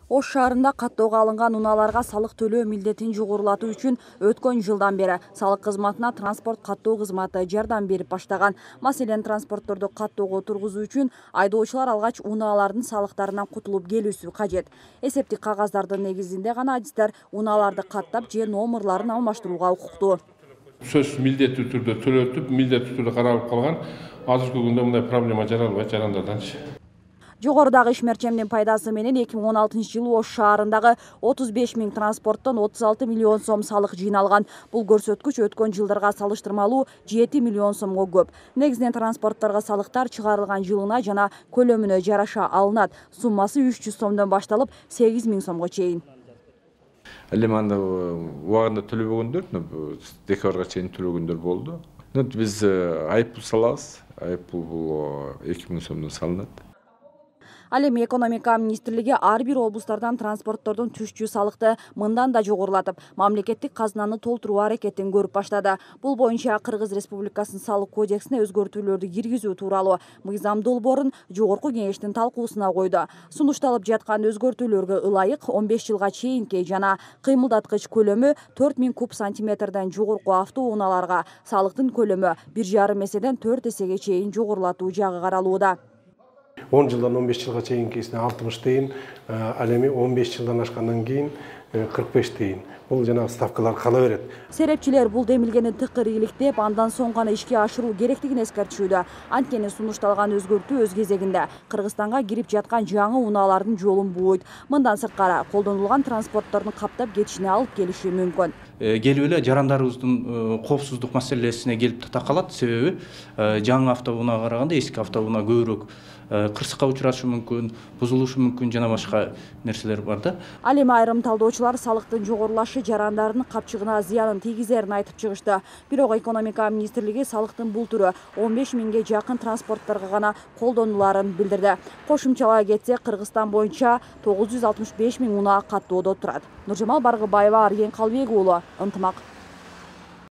Ош шаарында каттоого алынган унааларга салык төлөө милдетин жогорулатуу үчүн өткөн жылдан бери салык кызматына транспорт каттоо кызматы жардам берип баштаган. Маселен, транспортторду каттоого тургузуу үчүн айдоочулар алгач унаалардын салыктарынан кутулуп келүүсү кажет. Эсептик кагаздардын негизинде гана адистер унааларды каттап же номерларын алмаштырууга укуктуу. Сөз милдеттүү түрдө төлөтүп, милдеттүү түрдө каралып калган. Азыркы күндө мындай проблема жаралбайт жарандарданчы. Жогорудагы ишмерчемдин пайдасы менен 2016-жылы Ош шаарындагы 35 000 транспорттон 36 миллион сом салык жыйналган. Бул көрсөткүч өткөн жылдарга салыштырмалуу 7 миллион сомго көп. Негизинен транспортторго салыктар чыгарылган жылына жана көлөмүнө жараша алынат. Суммасы 300 сомдон башталып 8 000 сомго чейин. Анда убагында төлөбөгөндөр декабрга чейин төлөгөндөр болду. Биз айыппул салабыз. Айыппул бул 2 000 сомдон салынат. Ал эми экономика министрлиги ар бир облустардан транспорттордун түшчү салыкты мындан да жогорулатып, мамлекеттик казынаны толтуруу аракетин көрүп баштады. Бул боюнча Кыргыз Республикасынын салык кодексине өзгөртүүлөрдү киргизүү тууралуу мыйзам долбоорун жогорку кеңештин талкуусуна койду. Сунушталып жаткан өзгөртүүлөргө ылайык 15 жылга чейинки жана кыймылдаткыч көлөмү 4000 куб сантиметрден жогорку автоунааларга салыктын көлөмү 1,5 эседен 4 эсеге чейин жогорулатуу жагы каралууда. 10 жылдан 15 жылга чейинкисине 60 дейин, ал эми 15 жылдан ашкандан кийин 45 дейин. Бул жана ставкалар кала берет. Серепчилер бул демилгени тыкыр иликтеп, андан соң гана ишке ашыруу керектигин эскертишүүдө. Анткени сунушталган өзгөртүү өз кезегинде Кыргызстанга кирип жаткан жаңы унаалардын жолун бууйт. Мындан сырткары колдонулган транспорттордун каптап кетишине алып келиши мүмкүн. Келип эле жарандарыбыздын коопсуздук маселесине келип такалат. Себеби жаңы автоунаа караганда эски автоунаа көбүрөөк кырсыкка учурашы мүмкүн, бузулушу мүмкүн жана башка нерселер бар да. Ал эми айрым талдоочулар салыктын жогорулашы жарандардын капчыгына зыянын тийгизерин айтып чыгышты. Бирок экономика министрлиги салыктын бул түрү 15 000ге жакын транспортторго гана колдонуларын билдирди. Кошумчалай кетсек, Кыргызстан боюнча 965 000 унаа каттоодо турат. Нуржамал Баргыбаева, Арген Калбек уулу, Ынтымак.